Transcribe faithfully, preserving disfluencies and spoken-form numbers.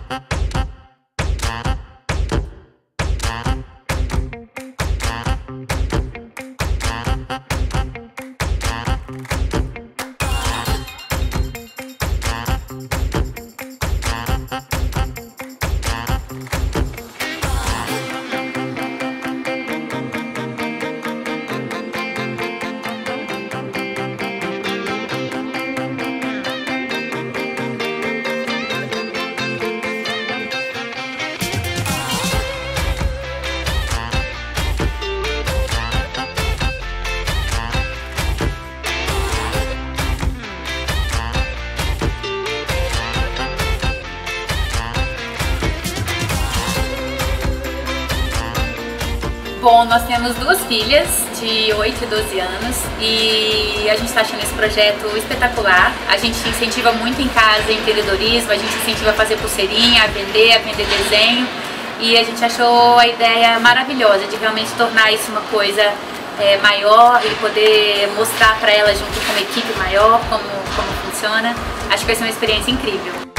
Bom, nós temos duas filhas de oito e doze anos e a gente está achando esse projeto espetacular. A gente incentiva muito em casa empreendedorismo, a gente incentiva a fazer pulseirinha, a vender, a vender desenho, e a gente achou a ideia maravilhosa de realmente tornar isso uma coisa é, maior e poder mostrar para elas junto com uma equipe maior como, como funciona. Acho que vai ser uma experiência incrível.